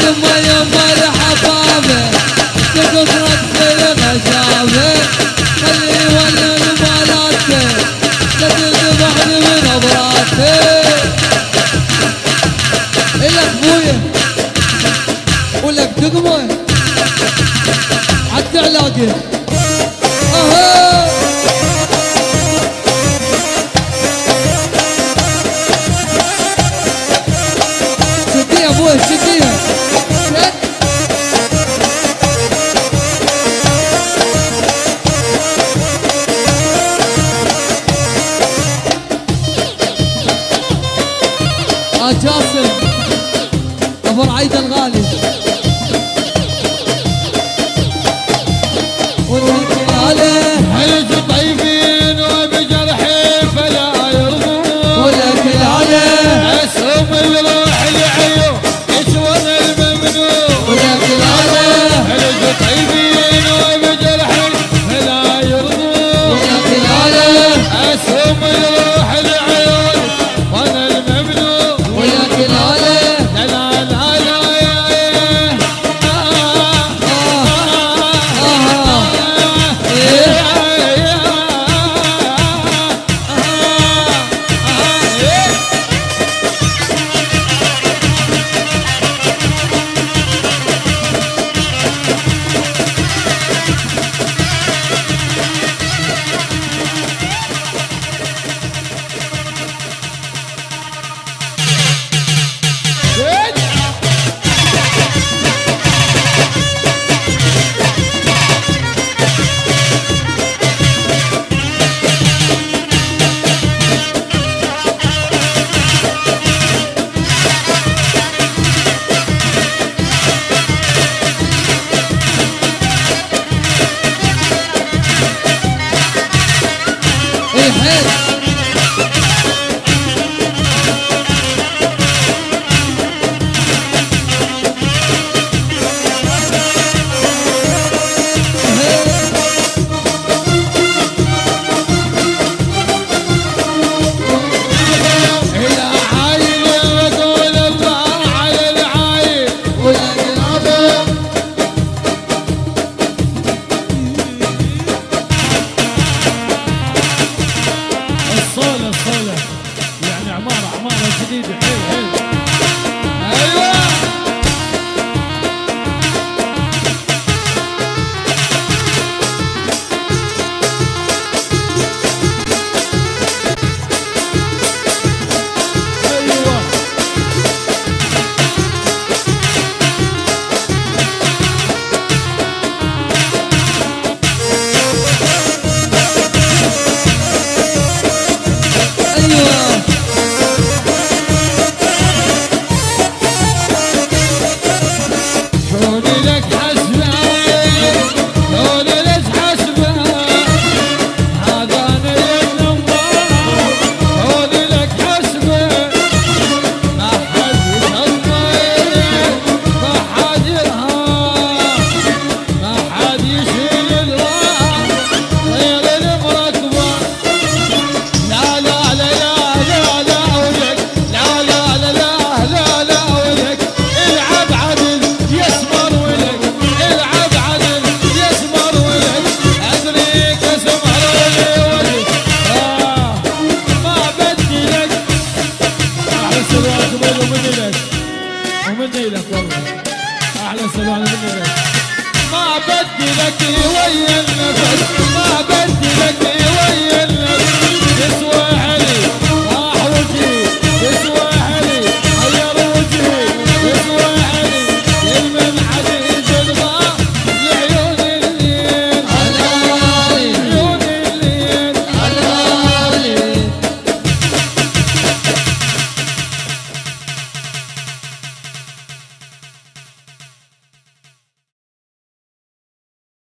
يما يما الحبابة تقطرك في الغشامة خلي يولي المالاته لا تذبحني من أبراته إلك بويا ولك تقمى حتى علاقي اهو شديها ابوي شديها شد جاسم ابو رعيد الغالي هلج طيبين وبجرحي فلا يرضون ولكن عليه اسهم الروح العيون يسوون الممنون ولكن عليه هلج طيبين وبجرحي فلا يرضون ولكن عليه اسهم الروح العيون وانا الممنون ولكن عليه لا لا لا لا ما بدي لك ويا النفس